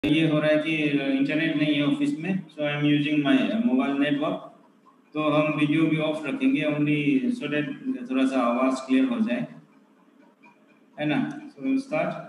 ये हो रहा है कि इंटरनेट नहीं है ऑफिस में, so I am using my mobile network. तो हम वीडियो भी ऑफ रखेंगे ओनली सो दैट थोड़ा सा आवाज़ क्लियर हो जाए, है ना। So start.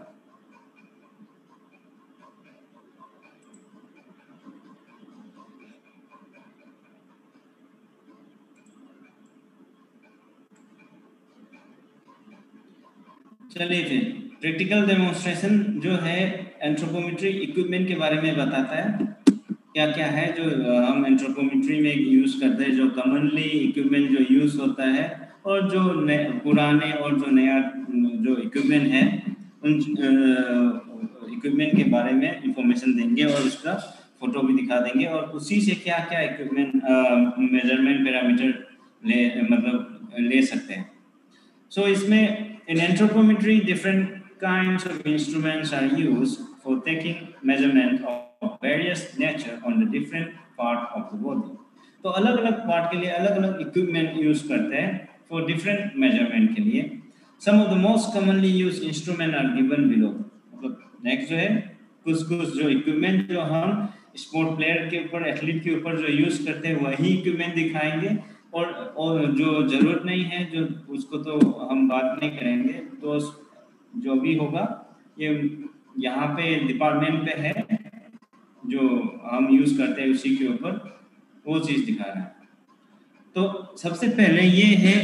चलिए फिर प्रैक्टिकल डेमोन्स्ट्रेशन जो है एंथ्रोपोमेट्री इक्विपमेंट के बारे में बताता है। क्या क्या है जो हम एंथ्रोपोमेट्री में यूज़ करते हैं, जो कॉमनली इक्विपमेंट जो यूज़ होता है, और जो पुराने और जो नया जो इक्विपमेंट है उन इक्विपमेंट के बारे में इंफॉर्मेशन देंगे और उसका फोटो भी दिखा देंगे, और उसी से क्या क्या इक्विपमेंट मेजरमेंट पैरामीटर ले सकते हैं। So इसमें in anthropometry different kinds of instruments are used for taking measurement of various nature on the different part of the body. तो अलग अलग पार्ट के लिए अलग अलग इक्विपमेंट यूज करते हैं for different measurement के लिए। Some of the most commonly used instrument are given below। मतलब नेक्स्ट जो है कुछ कुछ जो इक्विपमेंट जो हम स्पोर्ट प्लेयर के ऊपर एथलीट के ऊपर जो यूज करते हैं वही इक्विपमेंट दिखाएंगे, और जो ज़रूरत नहीं है जो उसको तो हम बात नहीं करेंगे। तो जो भी होगा ये यहाँ पे डिपार्टमेंट पे है जो हम यूज़ करते हैं उसी के ऊपर वो चीज़ दिखा रहा है। तो सबसे पहले ये है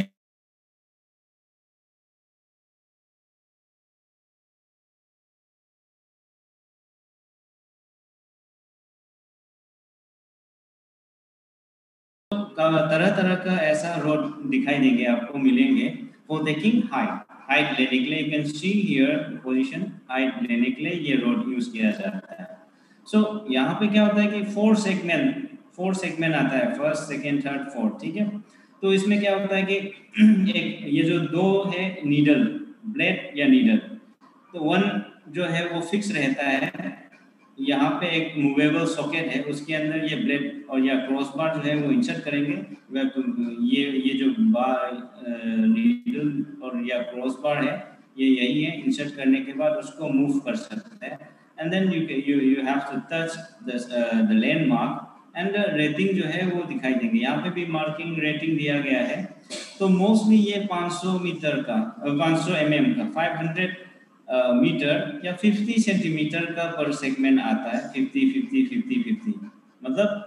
तरह तरह का ऐसा रोड दिखाई देंगे, आपको मिलेंगे फॉर टेकिंग हाइट लेने के लिए। You can see here position height लेने के लिए ये रोड यूज किया जाता है। सो यहाँ पे क्या होता है कि फोर सेगमेंट आता है, फर्स्ट सेकेंड थर्ड फोर्थ, ठीक है। तो इसमें क्या होता है कि एक ये जो दो है नीडल, ब्लेड या नीडल, तो वन जो है वो फिक्स रहता है। यहाँ पे एक मूवेबल सॉकेट है, उसके अंदर ये ब्लेड और या क्रॉस बार जो है वो इंसर्ट करेंगे। ये जो बार नीडल और या क्रॉस बार है ये यही है, इंसर्ट करने के बाद उसको मूव कर सकते हैं। And then you have to touch the landmark and rating जो है वो दिखाई देंगे। यहाँ पे भी मार्किंग रेटिंग दिया गया है। तो मोस्टली ये 500 मीटर का 500 mm का 500 मीटर या 50 सेंटीमीटर का पर सेगमेंट आता है। 50 मतलब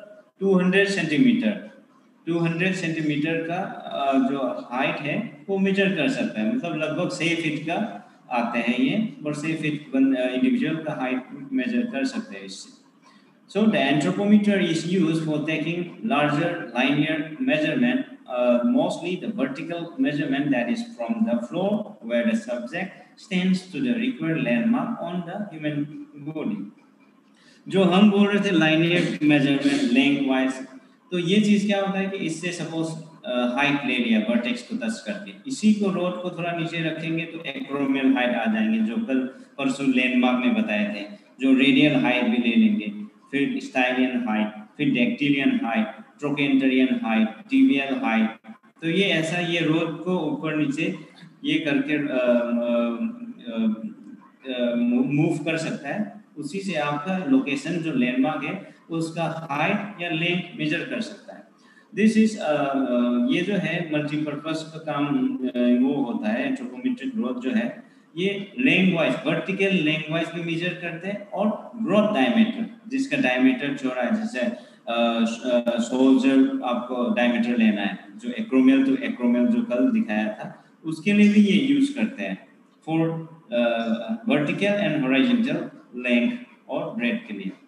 200 सेंटीमीटर का जो हाइट है वो मेजर कर सकता है। मतलब लगभग 6 फीट का आते हैं ये, और 6 फीट इंडिविजुअल का हाइट मेजर कर सकते हैं इससे। So the anthropometer is used for taking larger linear measurement, mostly the vertical measurement, that is from the floor where the subject stands to the required landmark on the human body। जो हम बोल रहे थे linear measurement length wise, तो ये चीज़ क्या होता है कि इससे सपोज हाइट ले लिया वर्टेक्स को टच करके, इसी को रोड को थोड़ा नीचे रखेंगे तो एक्रोमियल हाइट आ जाएंगे, जो कल परसों लैंडमार्क में बताए थे। जो रेडियल हाइट भी ले लेंगे, फिर स्टाइलियन हाइट, फिर dactylion height, trochanterion height, tibial height. तो ये ऐसा ये रोड को ऊपर नीचे ये करके मूव कर सकता है। उसी से आपका लोकेशन जो लैंडमार्क है उसका हाइट या लेंथ मेजर कर सकता है। दिस इज ये जो है मल्टीपर्पज का काम वो होता है। एंथ्रोपोमेट्रिक ग्रोथ जो है ये length wise vertical length wise भी मेजर करते हैं, और ग्रोथ डायमीटर जिसका डायमीटर चौड़ा है, जैसे सोल्जर आपको डायमीटर लेना है, जो एक्रोमियल टू एक्रोमियल जो कल दिखाया था उसके लिए भी ये यूज करते हैं for vertical and horizontal length और ब्रेथ के लिए।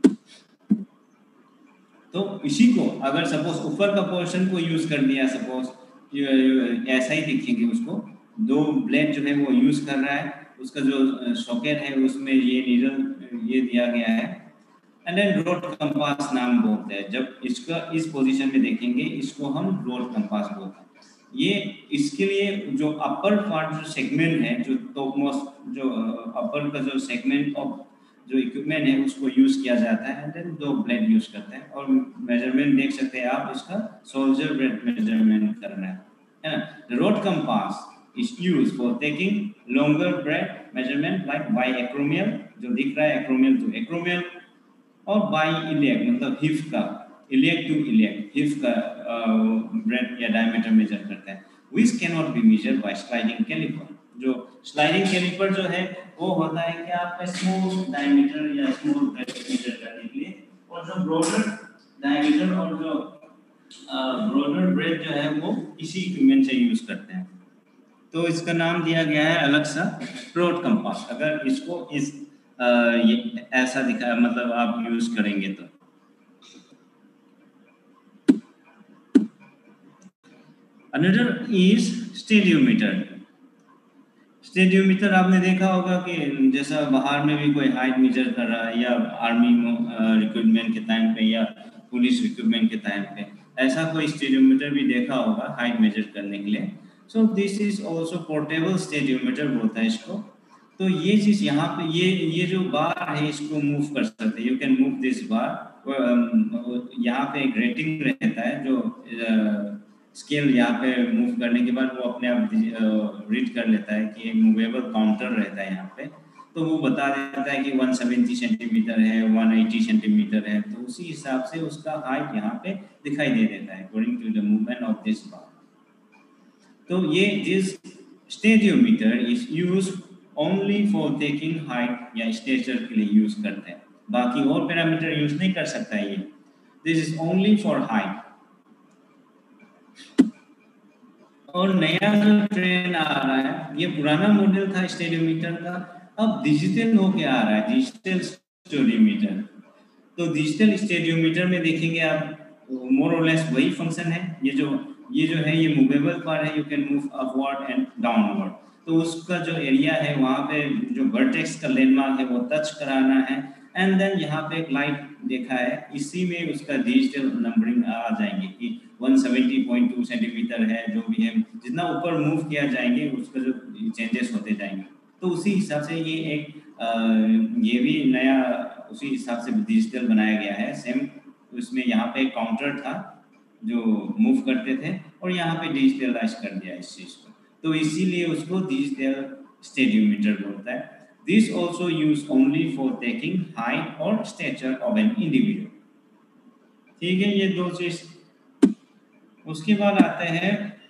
तो इसी को अगर सपोज ऊपर का पोर्शन को यूज कर दिया, सपोज ऐसा ही दिखेंगे, उसको दो ब्लेड जो है वो यूज कर रहा है, उसका जो सॉकेट है उसमें ये नीडल ये दिया गया है, एंड देन रोड कंपास नाम बोलते हैं। जब इसका इस पोजीशन में देखेंगे इसको हम रोड कंपास बोलते हैं। ये इसके लिए जो अपर पार्ट जो सेगमेंट है, जो टॉप मोस्ट जो अपर का जो सेगमेंट ऑफ जो इक्विपमेंट है उसको यूज किया जाता है, एंड देन दो ब्लेड यूज करते हैं। और मेजरमेंट देख सकते हैं आप, इसका सोल्जर ब्लेड मेजरमेंट कर रहा है ना। The rod compass is use for taking longer breadth measurement like bi acromial, जो दिख रहा है एक्रोमियल टू एक्रोमियल, और बाई इलियक मतलब हिप का, इलियक टू इलियक हिप का ब्रेथ या डायमीटर मेजर करता है। Which can not be measure by sliding caliper. जो स्लाइडिंग कैलिपर जो है वो होता है कि आपका स्मॉल डायमीटर या स्मॉल ब्रेथ मेजर करने के लिए, और जो ब्रॉडर डायमीटर और जो ब्रॉडर ब्रेथ जो है वो इसी इक्विपमेंट से यूज करते हैं। तो इसका नाम दिया गया है अलग सा ब्रॉड कंपास। अगर इसको इस ये ऐसा दिखा मतलब आप यूज करेंगे तो। Another is stadiometer. स्टेडियोमीटर आपने देखा होगा कि जैसा बाहर में भी कोई हाइट मेजर कर रहा है, या आर्मी रिक्रूटमेंट के टाइम पे या पुलिस रिक्रूटमेंट के टाइम पे ऐसा कोई स्टेडियोमीटर भी देखा होगा हाइट मेजर करने के लिए। So this is also portable stadiometer बोलता है इसको। तो ये चीज यहाँ पे ये जो बार है इसको मूव कर सकते हैं, you can move this bar. यहाँ पे एक रेटिंग रहता है जो स्केल यहाँ पे मूव करने के बाद वो अपने आप रीड कर लेता है कि मूवेबल काउंटर रहता है यहाँ पे। तो वो बता देता है कि 170 सेंटीमीटर है, 180 सेंटीमीटर है, तो उसी हिसाब से उसका हाइट यहाँ पे दिखाई दे देता है according to the movement of this bar. तो ये this stadiometer is use only for taking height या स्टेचर के लिए यूज करते हैं, बाकी और पैरामीटर यूज नहीं कर सकता है ये। This is only for height. और नया जो ट्रेंड आ रहा है, ये पुराना मॉडल था स्टेडियोमीटर का, अब डिजिटल होके आ रहा है, डिजिटल स्टेडियोमीटर। तो डिजिटल स्टेडियोमीटर में देखेंगे आप मोर और लेस वही फंक्शन है। ये जो है ये मूवेबल पार्ट है, you can move upward and downward. तो उसका जो एरिया है वहाँ पे जो वर्टेक्स का लैंडमार्क है वो टच कराना है, एंड देन यहाँ पे एक लाइट देखा है, इसी में उसका डिजिटल नंबरिंग आ जाएंगे कि 170.2 सेंटीमीटर है, जो भी है जितना ऊपर मूव किया जाएंगे उसका जो चेंजेस होते जाएंगे। तो उसी हिसाब से ये एक ये भी नया उसी हिसाब से डिजिटल बनाया गया है सेम। उसमें यहाँ पे एक काउंटर था जो मूव करते थे, और यहाँ पे डिजिटलाइज कर दिया इस चीज को, तो इसीलिए उसको डिजिटल स्टेडियोमीटर बोलता है। This also use only for taking height और स्टेचर ऑफ एन इंडिविजुअल। ठीक है, ये दो चीज। उसके बाद आते हैं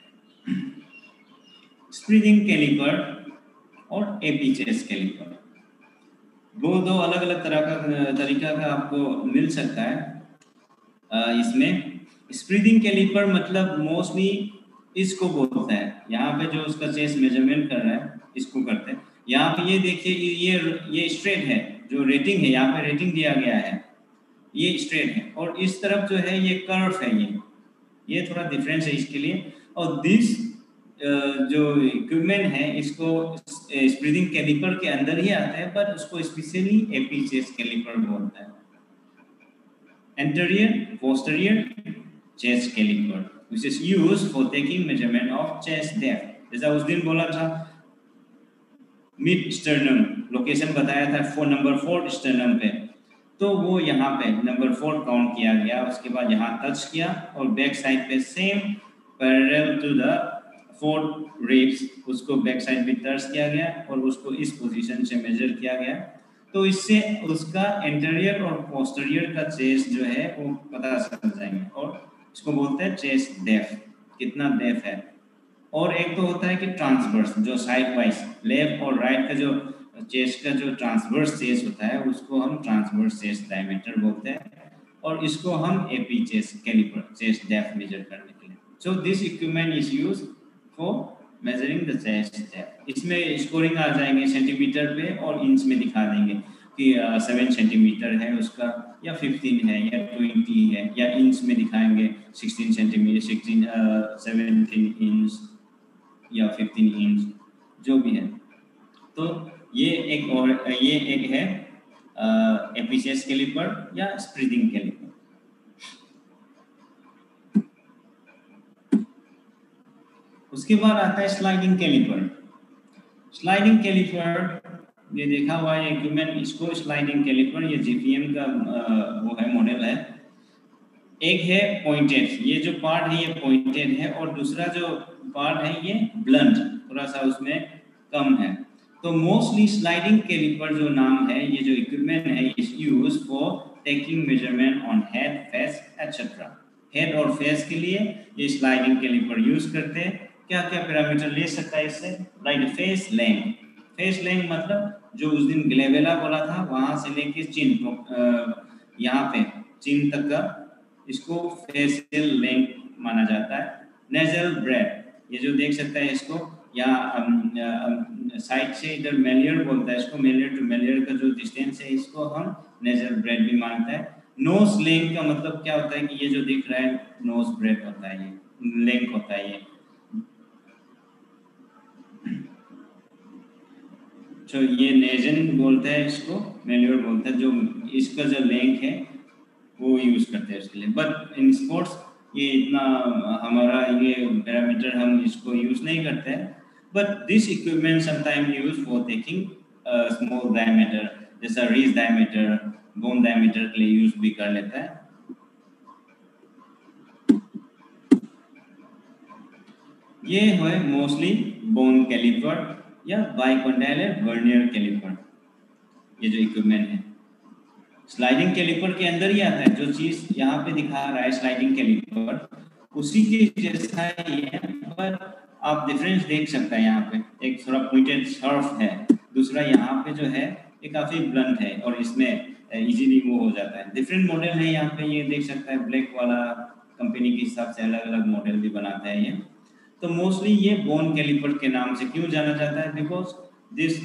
स्प्रिंग कैलिपर और एपीचेस कैलिपर। वो दो अलग अलग तरीका का आपको मिल सकता है। इसमें स्प्रिंग कैलिपर मतलब मोस्टली इसको बोलता है, यहाँ पे जो उसका चेस्ट मेजरमेंट कर रहा है इसको करते हैं। यहाँ पे ये देखिए ये स्ट्रेट है, जो रेटिंग है यहाँ पे रेटिंग दिया गया है ये स्ट्रेट है, और इस तरफ जो है ये कर्व है, ये थोड़ा डिफरेंस है इसके लिए। और दिस जो इक्विपमेंट है इसको स्प्रिंग कैलिपर के अंदर ही आता है, पर उसको स्पेशली एपीचेस कैलिपर बोलता है। Anterior, posterior chest caliper, which is used for taking measurement of chest depth. जैसा उस दिन बोला था मिड स्टर्नम लोकेशन बताया था नंबर 4 स्टर्नम पे, तो वो यहाँ पे नंबर 4 काउंट किया गया। उसके बाद यहाँ टच किया और बैक साइड पे same parallel to the 4 ribs उसको बैक साइड पे टच किया गया और उसको इस पोजीशन से मेजर किया गया। तो इससे उसका इंटीरियर और पोस्टीरियर का चेस्ट जो है वो पता चल जाएंगे, और इसको बोलते हैं चेस्ट डेप्थ, कितना डेप्थ है। और एक तो होता है कि ट्रांसवर्स, जो साइड वाइज लेफ्ट और राइट का जो चेस्ट का जो ट्रांसवर्स चेस्ट होता है उसको हम ट्रांसवर्स चेस्ट डायमीटर बोलते हैं, और इसको हम AP chest caliper chest depth measure करने के लिए। So this equipment is use for measuring the chest depth. इसमें स्कोरिंग आ जाएंगे सेंटीमीटर पे और इंच में दिखा देंगे कि 7 सेंटीमीटर है उसका, या 15 है, या 20 है, या इंच में दिखाएंगे 16 सेंटीमीटर, 17 इंच या 15 इंच जो भी है। तो ये एक है एपीचेस कैलिपर या स्प्रिंग कैलिपर। उसके बाद आता है स्लाइडिंग कैलिपर। स्लाइडिंग कैलिपर ये देखा हुआ है इक्विपमेंट, इसको स्लाइडिंग कैलिपर, ये जीपीएम का वो है मॉडल है। एक है पॉइंटेड, ये जो पार्ट है ये पॉइंटेड है, और दूसरा जो पार्ट है ये ब्लंट, थोड़ा सा उसमें कम है। तो मोस्टली स्लाइडिंग कैलिपर जो नाम है, ये जो इक्विपमेंट है is use for taking measurement on head, face etcetera. Head और फेस के लिए ये स्लाइडिंग कैलिपर यूज करते हैं। क्या क्या पैरामीटर ले सकता है इससे? Like face length. Face length मतलब जो उस दिन ग्लेवेला बोला था वहां से लेके चिन यहाँ पे चिन तक का इसको फेशियल लेंथ माना जाता है। नेजल ब्रेथ, ये जो देख सकता है इसको यहाँ साइड से इधर मेलियर बोलता है इसको, मेलियर टू मेलियर का जो डिस्टेंस है इसको हम नेजल ब्रेथ भी मानते हैं। नोज लेंथ का मतलब क्या होता है कि ये जो दिख रहा है नोज ब्रेथ होता है, ये लेंथ होता है। ये जो ये नेजन बोलते हैं इसको, मेलियर बोलते हैं, जो इसका जो लेंथ है वो यूज करते हैं उसके लिए। बट इन स्पोर्ट्स ये इतना हमारा ये पैरामीटर हम इसको यूज नहीं करते हैं। But this equipment sometime use for taking small diameter, जैसा रिज डायमीटर, बोन डायमीटर के लिए यूज भी कर लेता है। ये है मोस्टली बोन कैलिपर या बाइकॉन्डाइलर वर्नियर कैलिपर, ये जो इक्विपमेंट है। स्लाइडिंग कैलिपर के अंदर ही आता है, जो चीज यहाँ पे दिखा रहा है स्लाइडिंग कैलिपर उसी के जैसा ही है, पर आप डिफरेंस देख सकते हैं। यहाँ पे एक थोड़ा पॉइंटेड शार्प है, दूसरा यहाँ पे जो है ये काफी ब्लंट है और इसमें इजीली वो हो जाता है। डिफरेंट मॉडल है यहाँ पे, ये देख सकता है ब्लैक वाला कंपनी के हिसाब से अलग अलग मॉडल भी बनाता है ये। तो मोस्टली ये बोन कैलिपर के नाम से क्यों जाना जाता है? Because this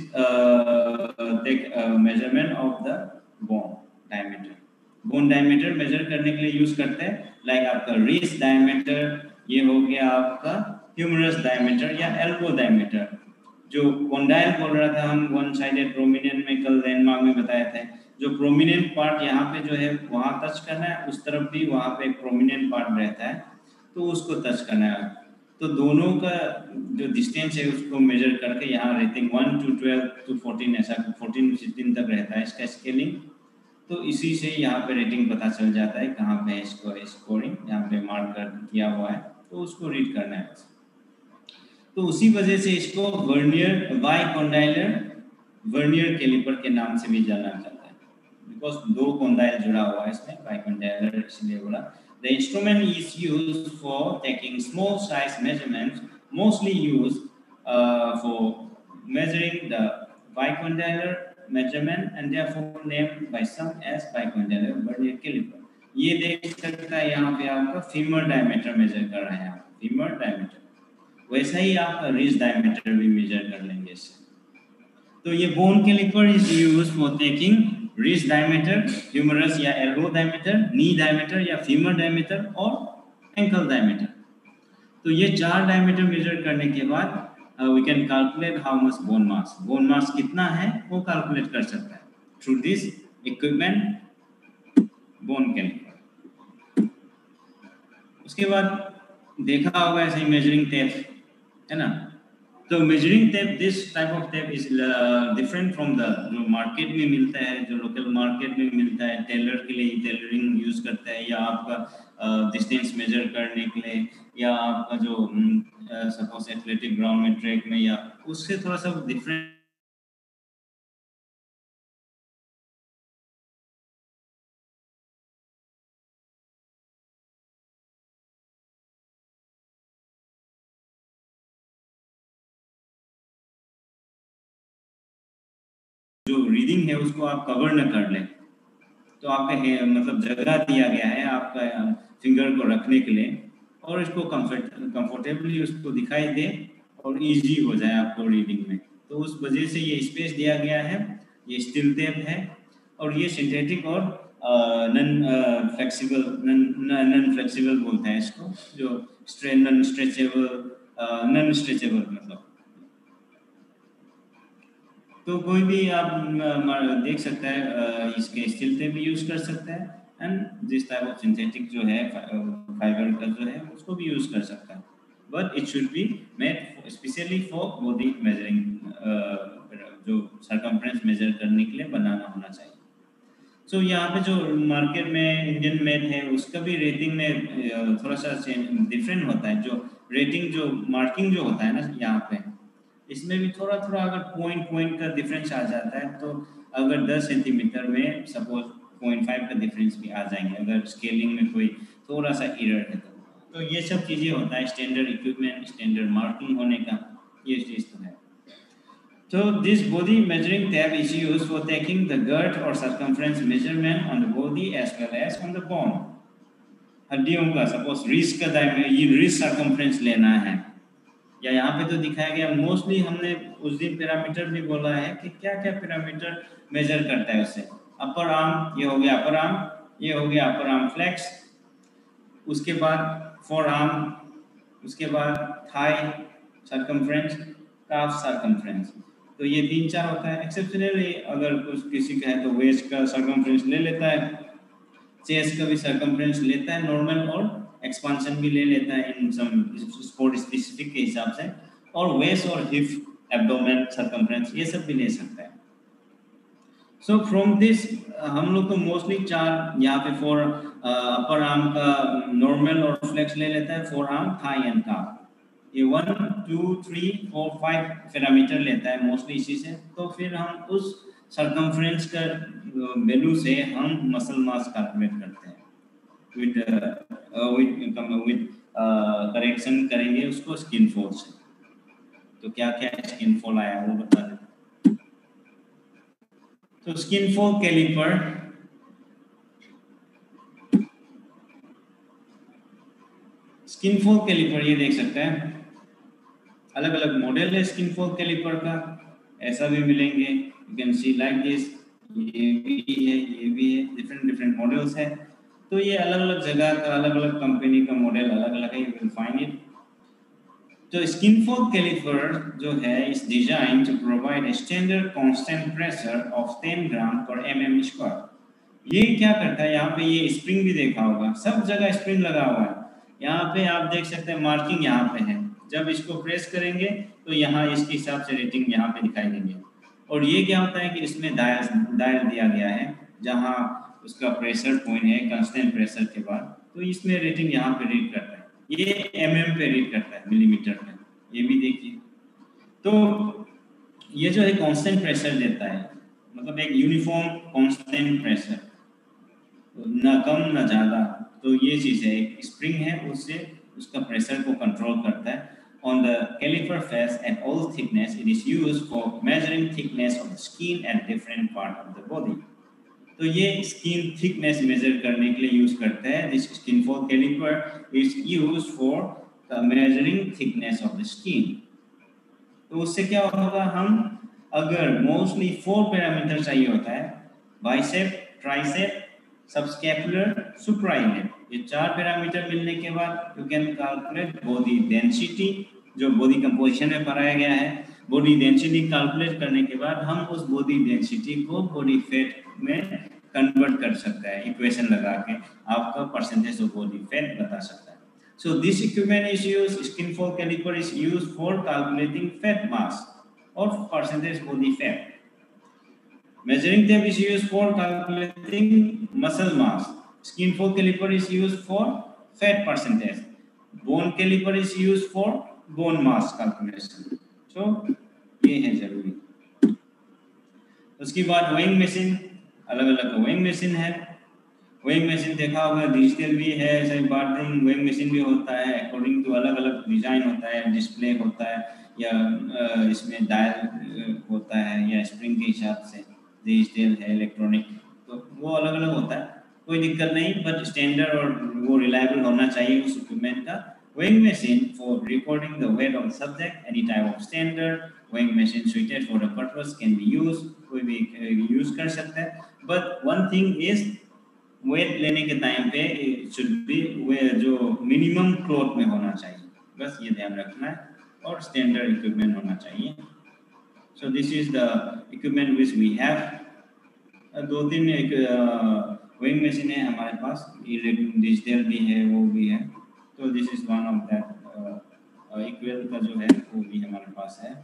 take measurement of the bone diameter. Bone diameter measure करने के लिए यूज करते हैं। लाइक आपका रिस्ट डायमीटर, ये हो गया आपका ह्यूमरस डायमीटर या एल्बो डायमीटर। जो कॉन्डाइल बोल रहा था हम, वन साइडेड प्रोमिनेंट में कल लैंडमार्क में बताया था, जो प्रोमिनेंट पार्ट यहाँ पे जो है वहां टच करना है, उस तरफ भी वहां पे एक प्रोमिनेंट पार्ट रहता है तो उसको टच करना है। तो दोनों का जो डिस्टेंस है उसको मेजर करके यहाँ रेटिंग 1 to 12 to 14 ऐसा 14-16 तक रहता है इसका स्केलिंग। तो इसी से यहाँ पे रेटिंग पता चल जाता है कहाँ पे इसको स्कोरिंग यहाँ पे मार्क कर किया हुआ है, तो उसको रीड करना है। तो उसी वजह से इसको वर्नियर बाइकॉन्डाइलर वर्नियर कैलिपर के नाम से भी जाना जाता है, बिकॉज दो कॉन्डाइल जुड़ा हुआ है इसमें, बाइकॉन्डाइलर इसलिए बोला। The instrument is used for taking small size measurements, mostly used for measuring the bicondylar measurement and therefore named by some as bicondylar vernier caliper। ये देख सकता है यहाँ पे आपका फीमर डायमीटर मेजर कर रहा है, आप फीमर डायमीटर, वैसा ही आप रिज डायमीटर भी मेजर कर लेंगे इससे। तो ये bone caliper is used for taking wrist diameter, humerus या एल्बो डायमीटर, नी डायमीटर या फीमर डायमीटर और एंकल डायमीटर। तो ये 4 डायमीटर मेजर करने के बाद we can calculate how much bone mass, bone mass कितना है वो कैलकुलेट कर सकता है through this equipment bone caliper. उसके बाद देखा होगा ऐसे मेजरिंग टेप है ना। तो measuring tape, this type of tape is different from the जो मार्केट में मिलता है, जो लोकल मार्केट में मिलता है। टेलर के लिए टेलरिंग यूज करता है, या आपका डिस्टेंस मेजर करने के लिए, या आपका जो सपोज एथलेटिक ग्राउंड में ट्रैक में, या उससे थोड़ा सा डिफरेंट जो रीडिंग है उसको आप कवर न कर लें। तो आपका मतलब जगह दिया गया है आपका फिंगर को रखने के लिए, और इसको कंफर्टेबली उसको दिखाई दे और इजी हो जाए आपको रीडिंग में। तो उस वजह से ये स्पेस दिया गया है। ये स्टील टेप है और ये सिंथेटिक और नॉन फ्लेक्सिबल बोलते हैं इसको, जो नॉन स्ट्रेचेबल मतलब। तो कोई भी आप देख सकता है इसके स्टील टेप भी यूज कर सकता है, and this type of synthetic जो है फाइबर का जो है उसको भी यूज कर सकता है। But it should be made specially for body measuring, जो सरकमफ्रेंस मेजर करने के लिए बनाना होना चाहिए। सो यहाँ पे जो मार्केट में इंडियन मेड है उसका भी रेटिंग में थोड़ा सा डिफरेंट होता है। जो रेटिंग जो मार्किंग जो होता है ना यहाँ पे, इसमें भी थोड़ा थोड़ा अगर पॉइंट का डिफरेंस आ जाता है। तो अगर 10 सेंटीमीटर में सपोज 0.5 का डिफरेंस भी आ जाएंगे अगर स्केलिंग में कोई थोड़ा सा एरर है तो ये सब चीज़ें होता है स्टैंडर्ड इक्विपमेंट, स्टैंडर्ड मार्किंग होने का, ये चीज़ तो है। So this body measuring tab is used for taking the girth or circumference measurement on the body as well as on the bone. हड्डियों का सपोज रिस्ट का रिस्ट सर्कमफ्रेंस लेना है, या यहाँ पे तो दिखाया गया मोस्टली हमने उस दिन पैरामीटर भी बोला है कि क्या क्या पैरामीटर मेजर करता है उससे। अपर आर्म, ये हो गया अपर आर्म, ये हो गया अपर आर्म फ्लेक्स, उसके बाद फोर आर्म, उसके बाद थाई सर्कमफ्रेंस, काफ सर्कमफ्रेंस, तो ये 3-4 होता है। एक्सेप्शनली अगर कुछ किसी का है तो वेस्ट का सर्कमफ्रेंस ले लेता है, चेस्ट का भी सर्कमफ्रेंस लेता है नॉर्मल, और एक्सपांशन भी ले लेता है इन सम स्पोर्ट स्पेसिफिक के हिसाब से, और वेस्ट और हिप एब्डोमेन सर्कमफ्रेंस ये सब भी ले सकता है। सो फ्रॉम दिस हम लोग तो मोस्टली 4 यहाँ पे फॉर अपर आर्म का नॉर्मल और फ्लेक्स ले लेता है, forearm, thigh and calf, ये 1 2 3 4 5 पैरामीटर लेता है मोस्टली इसी से। तो फिर हम उस सर्कमफ्रेंस का वैल्यू से हम मसल मास कैलकुलेट करते हैं विद करेक्शन करेंगे उसको स्किन फोल्ड से। तो क्या क्या स्किन फोल्ड आया वो बता दें। तो skin fold caliper, skin fold caliper ये देख सकते हैं, अलग अलग मॉडल है स्किन फोल्ड कैलिपर का, ऐसा भी मिलेंगे, you can see like this, ये भी है, ये भी है, डिफरेंट मॉडल्स है। तो ये अलग अलग जगह का, अलग अलग कंपनी का मॉडल अलग अलग है, यू विल फाइंड इट। तो स्किन फोल्ड कैलिपर जो है is design to provide a standard constant pressure of 10 gram पर mm स्क्वायर। ये क्या करता है, यहाँ पे ये स्प्रिंग भी देखा होगा, सब जगह स्प्रिंग लगा हुआ है, यहाँ पे आप देख सकते हैं मार्किंग यहाँ पे है, जब इसको प्रेस करेंगे तो यहाँ इसके हिसाब से रेटिंग यहाँ पे दिखाई देंगे। और ये क्या होता है कि इसमें डायल दिया गया है जहाँ उसका प्रेशर पॉइंट है कांस्टेंट प्रेशर के बाद, तो इसमें रेटिंग यहाँ पे रीड करता है, ये mm पे रीड करता है, मिलीमीटर पे, ये भी देखिए। तो ये जो है कांस्टेंट प्रेशर देता है, मतलब एक यूनिफॉर्म कांस्टेंट प्रेशर, ना कम ना ज़्यादा। तो ये चीज़ है, एक स्प्रिंग है उससे उसका प्रेशर को कंट्रोल करता है। On the caliper face at all thickness, it is used for measuring thickness of the skin at different part of the body. तो ये स्किन थिकनेस मेजर करने के लिए यूज करते हैं। This skin fold caliper is used for measuring thickness of the skin. तो उससे क्या होगा, हम अगर मोस्टली 4 पैरामीटर चाहिए होता है, बाइसेप, ट्राइसेप, सबस्कैपुलर, सुप्राइनेट, ये 4 पैरामीटर मिलने के बाद you can calculate body density, जो बॉडी कंपोजिशन में पढ़ाया गया है। बॉडी डेंसिटी कैलकुलेट करने के बाद हम उस बॉडी डेंसिटी को बॉडी फैट में कन्वर्ट कर सकता है, इक्वेशन लगा के आपका परसेंटेज ऑफ बॉडी फैट बता सकता है। So this equipment is used, skin fold caliper is used for calculating fat mass or percentage body fat. Measuring tape is used for calculating muscle mass. Skin fold caliper is used for fat percentage. Bone caliper is used for bone mass calculation. So ये है जरूरी। उसके बाद weighing machine, अलग अलग weighing machine है। Weighing machine देखा होगा, डिजिटल भी है, ऐसे बाथरूम वेइंग मशीन भी होता है, अकॉर्डिंग टू अलग अलग डिजाइन होता है, डिस्प्ले होता है, या इसमें डायल होता है, या स्प्रिंग के हिसाब से डिजिटल है, इलेक्ट्रॉनिक, तो वो अलग अलग होता है, कोई दिक्कत नहीं, बट स्टैंडर्ड और वो रिलायबल होना चाहिए उस इक्विपमेंट का। weighing machine for recording the weight of the subject, any type of standard weighing machine suited for the purpose can be used, कोई भी यूज कर सकता है। but one thing is weight लेने के टाइम पे शुड बी जो minimum cloth में होना चाहिए, बस ये ध्यान रखना है, और स्टैंडर्ड इक्विपमेंट होना चाहिए। So this is the equipment which we have. 2-3 एक वेइंग मशीन है हमारे पास, डिजिटल भी है, वो भी है, तो this is one of that. Equal का जो है वो भी हमारे पास है।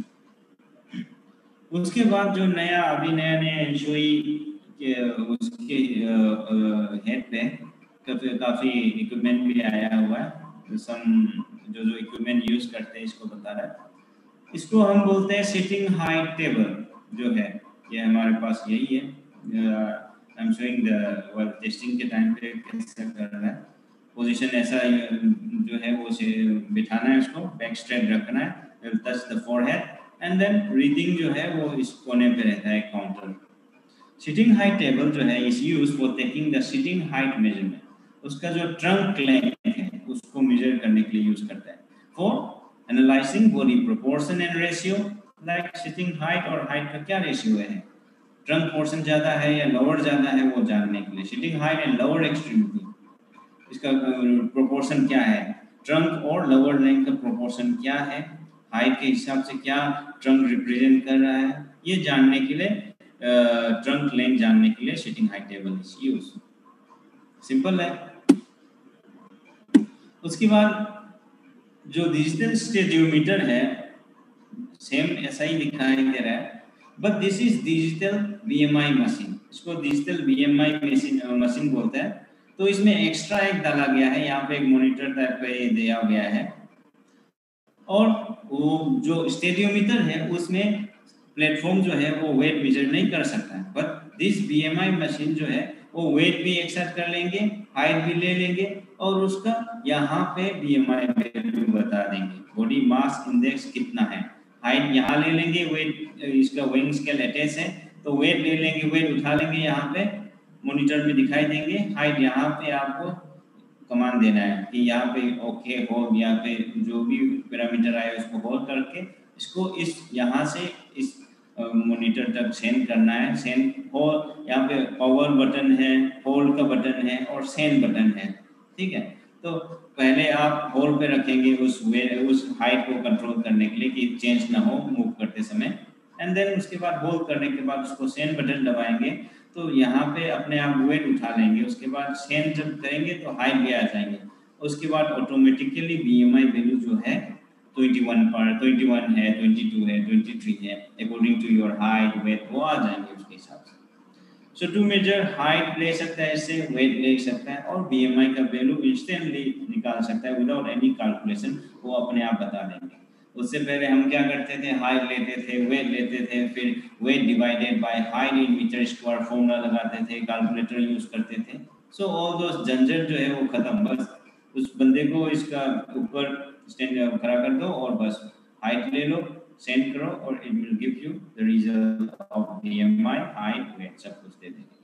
उसके बाद जो नया अभी नया एंशोई के उसके हेड पे काफ़ी इक्विपमेंट भी आया हुआ है। सम जो इक्विपमेंट यूज करते हैं इसको बता रहा है। इसको हम बोलते हैं सिटिंग हाइट टेबल, जो है ये हमारे पास यही है। I am showing the testing के टाइम पे कैसे कर रहा है। पोजीशन ऐसा जो है वो बिठाना है, उसको बैक स्ट्रेट रखना है, will touch the forehead and then reading जो है वो इस कोने पे रहता है काउंटर। सिटिंग हाइट टेबल जो है is used for taking the sitting height measurement, उसका जो ट्रंक लेंथ है उसको मेजर करने के लिए यूज करता है। For analysing body proportion and ratio, like sitting height और हाइट का क्या रेशियो है, ट्रंक पोर्शन ज्यादा है या लोअर ज्यादा है वो जानने के लिए। Sitting height and lower extremity, इसका प्रोपोर्शन क्या है, ट्रंक और लोअर लेंथ का प्रोपोर्शन क्या है, हाइट के हिसाब से क्या ट्रंक रिप्रेजेंट कर रहा है, ये जानने के लिए ट्रंक लेंथ जानने के लिए sitting height table is use. Simple है। उसके बाद जो डिजिटल स्टेडियोमीटर है सेम ऐसा ही दिखाई दे रहा है, but this is digital BMI machine, इसको डिजिटल बीएमआई मशीन बोलते हैं। तो इसमें एक्स्ट्रा एक डाला गया है, यहाँ पे एक मॉनिटर टाइप पे दिया गया है, और वो जो स्टेडियोमीटर है उसमें प्लेटफॉर्म जो है वो वेट मेजर नहीं कर सकता है, बट दिस बीएमआई मशीन जो है वो वेट भी एक्सेप्ट कर लेंगे, हाइट भी ले लेंगे और उसका यहाँ पे बीएमआई वैल्यू बता देंगे, बॉडी मास इंडेक्स कितना है, हाइट यहाँ ले लेंगे, वेट इसका विंग स्केल अटैच है तो वेट ले लेंगे, वेट उठा लेंगे, यहाँ पे मॉनिटर में दिखाई देंगे, हाइट यहाँ पे आपको कमांड देना है कि यहाँ पे ओके होल्ड, यहाँ पे जो भी पैरामीटर आए उसको होल्ड करके इसको इस यहाँ से इस मॉनिटर तक सेंड करना है। सेंड होल्ड, यहाँ पे पावर बटन है, होल्ड का बटन है और सेंड बटन है, ठीक है। तो पहले आप होल्ड पे रखेंगे उस हाइट को कंट्रोल करने के लिए कि चेंज ना हो मूव करते समय, एंड देन उसके बाद होल्ड करने के बाद उसको सेंड बटन दबाएंगे तो यहाँ पे अपने आप वेट उठा लेंगे, उसके बाद सेंड जब करेंगे तो हाइट भी आ जाएंगे, उसके बाद ऑटोमेटिकली बीएमआई वैल्यू जो है 21 है, 22 है, 23 है, according to your height weight वो आ जाएंगे उसके हिसाब से। सो टू मेजर हाइट ले सकता है, इससे वेट ले सकता है और बीएमआई का वैल्यू इंस्टेंटली निकाल सकता है विदाउट एनी कैलकुलेशन, वो अपने आप बता देंगे। उससे पहले हम क्या करते थे, हाइट लेते थे, वेट लेते थे, फिर weight divided by height in metre square formula लगाते थे, कैलकुलेटर यूज करते थे। सो ऑल दोस झंझट जो है वो खत्म, बस उस बंदे को इसका ऊपर स्टैंड खड़ा कर दो और बस हाइट ले लो, सेंड करो और it will give you the result of BMI, height, weight सब कुछ दे देंगे।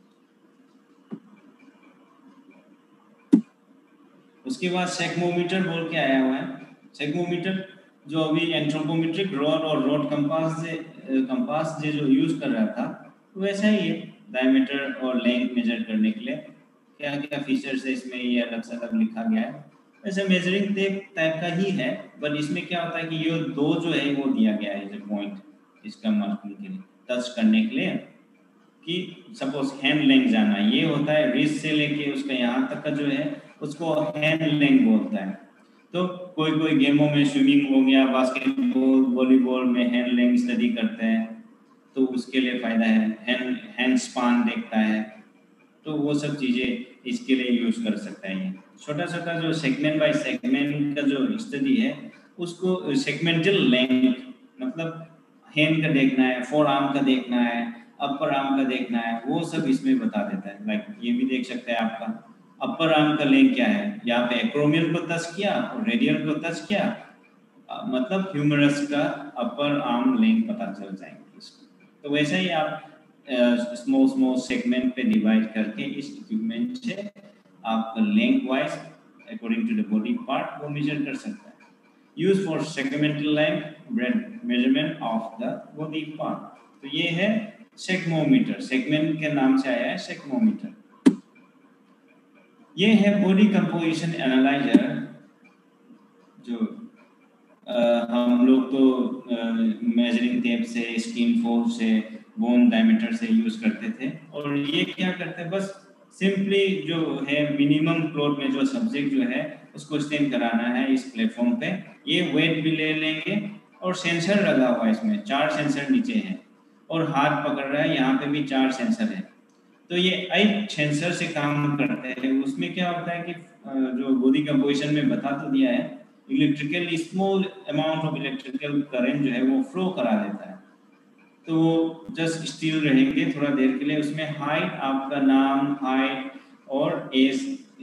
उसके बाद सेगमोमीटर बोल के आया हुआ है। सेगमोमीटर जो अभी एंथ्रोपोमेट्रिक रॉड और रॉड कंपास जो यूज कर रहा था वैसा ही है, डायमीटर और लेंथ मेजर करने के लिए क्या क्या फीचर्स है इसमें ये अलग से अलग लिखा गया है। वैसे मेजरिंग टेप टाइप का ही है, बट इसमें क्या होता है कि ये दो जो है वो दिया गया है जो पॉइंट इसका मार्किंग के लिए, टच करने के लिए, कि सपोज हैंड लेंथ जाना, ये होता है रिस्ट से लेके उसका यहाँ तक का जो है उसको हैंड लेंथ बोलता है। तो कोई कोई गेमों में स्विमिंग हो गया, बास्केटबॉल, वॉलीबॉल में हैंड लेंथ स्टडी करते हैं तो उसके लिए फायदा है, हैंड स्पान देखता है, तो वो सब चीजें इसके लिए यूज कर सकता है। ये छोटा छोटा जो सेगमेंट बाय सेगमेंट का जो स्टडी है उसको सेगमेंटल लेंथ, मतलब हैंड का देखना है, फोर आर्म का देखना है, अपर आर्म का देखना है, वो सब इसमें बता देता है। लाइक ये भी देख सकते हैं आपका अपर आर्म का लेंथ क्या है, यहाँ पे एक्रोमियल को टच किया और रेडियल को टच किया, मतलब ह्यूमरस का अपर आर्म लेंथ पता चल जाएंगे इसको। तो वैसे ही आप स्मॉल स्मॉल सेगमेंट पे डिवाइड करके इस इक्विपमेंट से आप length wise according to the body part वो मेजर कर सकते हैं। Use for segmental length measurement of the body part. तो ये है सेगमोमीटर, सेगमेंट के नाम से आया है सेगमोमीटर। ये है बॉडी कंपोजिशन एनालाइजर, जो हम लोग तो मेजरिंग टेप से, स्किन फोल्ड से, बोन डायमीटर से यूज करते थे, और ये क्या करते हैं बस सिंपली जो है मिनिमम प्लॉट में जो सब्जेक्ट जो है उसको स्टैंड कराना है इस प्लेटफॉर्म पे। ये वेट भी ले लेंगे और सेंसर लगा हुआ है, इसमें 4 सेंसर नीचे हैं और हाथ पकड़ रहा है, यहाँ पे भी 4 सेंसर है। तो ये 8 सेंसर से काम करते हैं। उसमें क्या होता है कि जो बॉडी कंपोजिशन में बता तो दिया है, electrical small amount of electrical current जो है वो फ्लो करा देता है। तो जस्ट स्टिल रहेंगे थोड़ा देर के लिए। उसमें हाइट, आपका नाम, हाइट और एज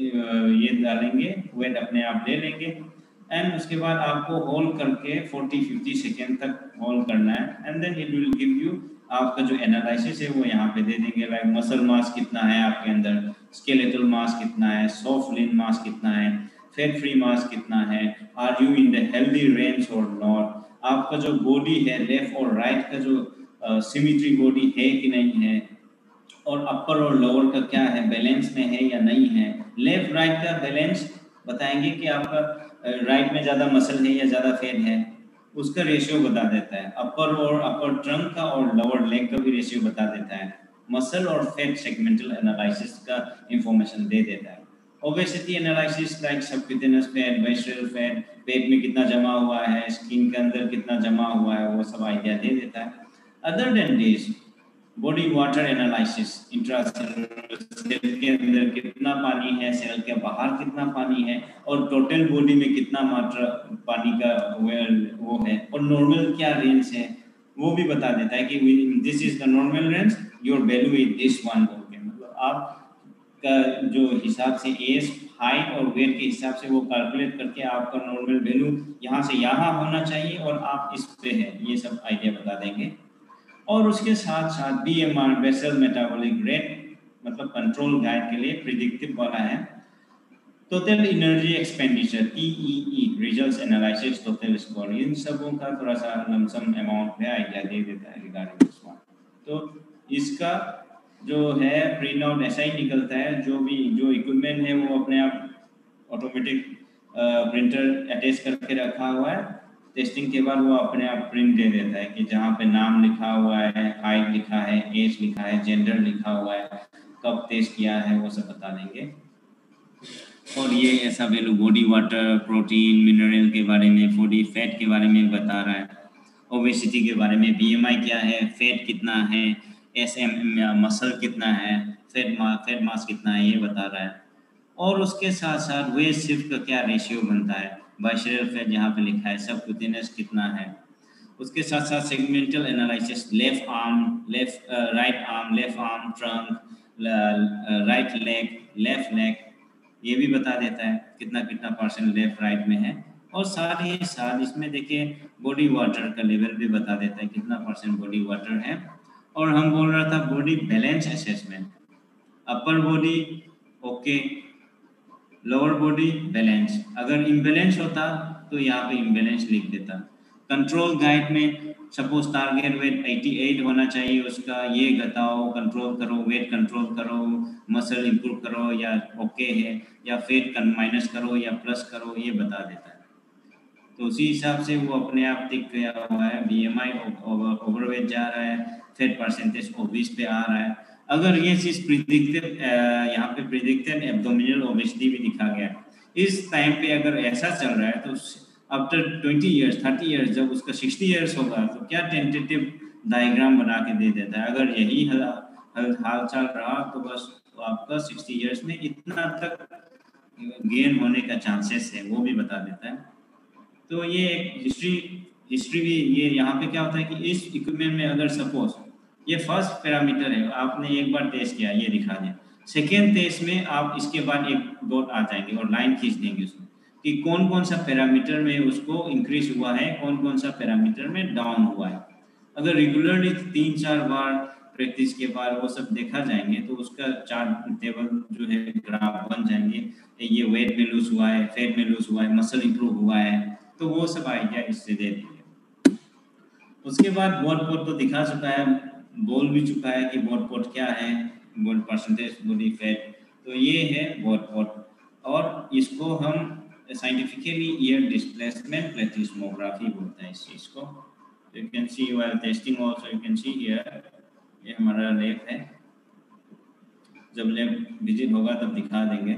ये डालेंगे, वेट अपने आप ले लेंगे। एंड उसके बाद आपको होल्ड करके 40-50 सेकेंड तक होल्ड करना है। And then it will give you आपका जो एनालिसिस है वो यहाँ पे दे देंगे, लाइक मसल मास कितना है आपके अंदर, स्केलेटल मास कितना है, सॉफ्ट लीन मास कितना है, फैट फ्री मास कितना है, are you in the healthy range और नॉट, आपका जो बॉडी है लेफ्ट और राइट का जो सिमेट्री बॉडी है कि नहीं है, और अपर और लोअर का क्या है, बैलेंस में है या नहीं है। लेफ्ट राइट का बैलेंस बताएंगे कि आपका राइट में ज़्यादा मसल है या ज़्यादा फैट है, उसका रेशियो बता देता है। अपर ट्रंक का और लोअर लेग का भी रेशियो बता देता है। मसल और फैट सेगमेंटल एनालिसिस का इंफॉर्मेशन दे देता है। Obesity analysis like subcutaneous fat, visceral fat, पेट में कितना जमा हुआ है, स्किन के अंदर कितना जमा हुआ है, वो सब आइडिया दे देता है। Other than this, body water analysis, intracellular cell के अंदर कितना पानी है, सेल के बाहर कितना पानी है, और टोटल बॉडी में कितना मात्रा पानी का वो है, और नॉर्मल क्या रेंज है वो भी बता देता है कि this is the normal range, your value is this one. मतलब आप का जो हिसाब से एज, हाइट और वेट के हिसाब से वो कैलकुलेट करके आपका नॉर्मल वैल्यू यहाँ से यहाँ होना चाहिए और आप इस पे है, ये सब आइडिया बता देंगे। और उसके साथ साथ BMR, बेसल मेटाबॉलिक रेट, मतलब कंट्रोल गाइड के लिए प्रिडिक्टिव वाला है। Total energy expenditure, TEE, results analysis, total score, इन सबों का थोड़ा सा लमसम अमाउंट में आइडिया दे देता है रिगार्डिंग दिस वन। तो इसका जो है प्रिंट आउट ऐसा ही निकलता है, जो इक्विपमेंट है वो अपने आप ऑटोमेटिक प्रिंटर अटैच करके रखा हुआ है। टेस्टिंग के बाद वो अपने आप प्रिंट दे देता है कि जहाँ पे नाम लिखा हुआ है, हाइट लिखा है, एज लिखा है, जेंडर लिखा हुआ है, कब टेस्ट किया है, वो सब बता देंगे। और ये ऐसा value body water, protein, mineral के बारे में, बॉडी फैट के बारे में बता रहा है, ओबेसिटी के बारे में, BMI क्या है, फैट कितना है, SM मसल कितना है, फैट मास कितना है, ये बता रहा है। और उसके साथ साथ वेस्ट शिफ्ट का क्या रेशियो बनता है, बाइसेरल फैट जहाँ पे लिखा है, सबक्यूटेनियस कितना है। उसके साथ साथ segmental analysis, left arm, right arm, left arm trunk, right leg, left leg, ये भी बता देता है कितना कितना परसेंट लेफ्ट राइट में है। और साथ ही साथ इसमें देखिए बॉडी वाटर का लेवल भी बता देता है कितना परसेंट बॉडी वाटर है। और हम बोल रहा था body balance assessment, upper body okay, lower body balance, अगर इम्बैलेंस होता तो यहाँ पे इम्बैलेंस लिख देता। कंट्रोल गाइड में सपोज टारगेट वेट 88 होना चाहिए उसका, ये घटाओ, कंट्रोल करो, वेट कंट्रोल करो, मसल इंप्रूव करो या ओके है, या फेट माइनस करो या प्लस करो, ये बता देता है। तो उसी हिसाब से वो अपने आप टिक गया हुआ है। BMI ओवरवेट जा रहा है, फैट परसेंटेज ओबीस पे आ रहा है। अगर ये चीज प्रिडिक्टेड, यहाँ पे प्रिडिक्टेड एब्डोमिनल ओबेसिटी भी दिखा गया, इस टाइम पे अगर ऐसा चल रहा है तो आफ्टर 20 ईयर्स 30 ईयर्स जब उसका 60 ईयर्स होगा तो क्या टेंटेटिव डायग्राम बना के दे देता है। अगर यही हाल चाल रहा तो बस तो आपका 60 ईयर्स में इतना तक गेन होने का चांसेस है, वो भी बता देता है। तो ये एक हिस्ट्री भी, ये यहाँ पे क्या होता है कि इस इक्विपमेंट में अगर सपोज ये फर्स्ट पैरामीटर है, आपने एक बार टेस्ट किया, ये दिखा दिया, सेकेंड टेस्ट में आप इसके बाद एक डॉट आ जाएंगे और लाइन खींच देंगे उसमें कि कौन कौन सा पैरामीटर में उसको इंक्रीज हुआ है, कौन कौन सा पैरामीटर में डाउन हुआ है। अगर रेगुलरली 3-4 बार प्रैक्टिस के बाद वो सब देखा जाएंगे तो उसका चार्ट टेबल जो है ग्राफ बन जाएंगे, ये वेट में लूज हुआ है, फैट में लूज हुआ है, मसल इंप्रूव हुआ है, तो वो सब आइडिया इससे दे देंगे। उसके बाद बॉडी पोट तो दिखा चुका है, बोल भी चुका है कि बॉडी पोट क्या है, बॉडी परसेंटेज बॉडी फैट, तो ये है बॉडी पोट। और इसको हम साइंटिफिकली ईयर डिस्प्लेसमेंट प्लेथिस्मोग्राफी बोलते हैं इस चीज़ को। You can see while testing also, you can see here, ये हमारा लैब है, जब लैब विजिट होगा तब दिखा देंगे।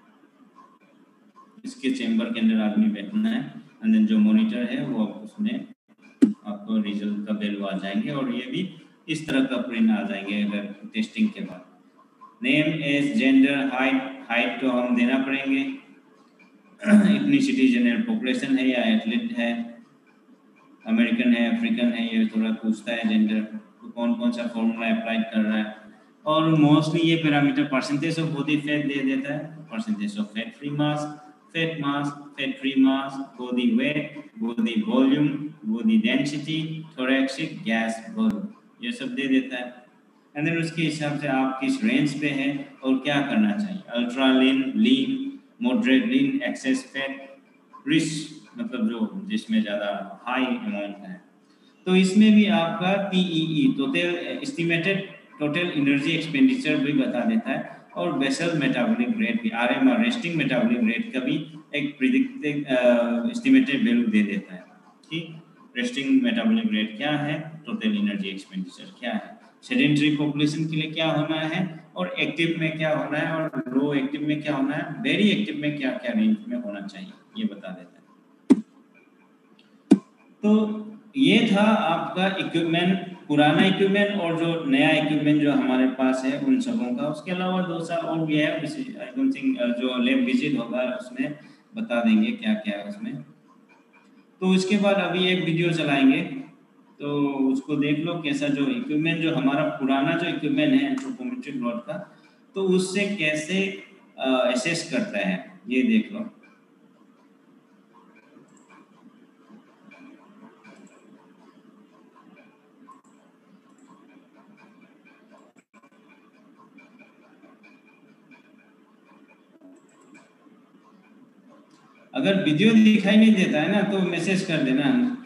इसके चेंबर के अंदर आदमी बैठना है एंड देन जो मॉनिटर है वो उसमें आपको रिजल्ट का वैल्यू आ जाएंगे, और ये भी इस तरह का प्रिंट आ जाएंगे अगर टेस्टिंग के बाद। नेम, एज, जेंडर, हाइट तो हम देना पड़ेंगे, इथनिसिटी, जनरल पॉपुलेशन है या एथलीट है, अमेरिकन है, अफ्रीकन है, ये थोड़ा पूछता है जेंडर। कौन कौन सा फॉर्मूला अप्लाई कर रहा है। और मोस्टली ये parameter percentage of body fat दे देता है, percentage of fat free mass, fat free mass, body weight, body volume, body density, thoracic gas volume, ये सब दे देता है। एंड देन उसके हिसाब से आप किस रेंज पे हैं और क्या करना चाहिए, ultra lean, moderate lean, excess fat, rich मतलब जो जिसमें ज़्यादा हाई अमाउंट है। तो इसमें भी आपका TEE total estimated total energy expenditure भी बता देता है, और बेसल मेटाबॉलिक रेट भी, RMR रेस्टिंग मेटाबॉलिक रेट का भी एक प्रिडिक्टेड एस्टिमेटेड वैल्यू दे देता है कि रेस्टिंग मेटाबॉलिक रेट क्या है, टोटल एनर्जी एक्सपेंडिचर क्या है, सेडेंटरी पॉपुलेशन के लिए क्या होना है, और एक्टिव में क्या होना है, और लो एक्टिव में क्या होना है, वेरी एक्टिव में क्या क्या रेंज में होना चाहिए, ये बता देता है। तो ये था आपका इक्विपमेंट, पुराना इक्विपमेंट और जो नया इक्विपमेंट जो हमारे पास है उन सबों का। उसके अलावा 2 साल और भी है, आई डोंट थिंक जो लैब विजिट होगा उसमें बता देंगे क्या क्या है उसमें। तो इसके बाद अभी एक वीडियो चलाएंगे, तो उसको देख लो कैसा जो इक्विपमेंट जो हमारा पुराना जो इक्विपमेंट है एंथ्रोपोमेट्रिक रॉड का, तो उससे कैसे असेस करता है ये देख लो। अगर वीडियो दिखाई नहीं देता है ना तो मैसेज कर देना,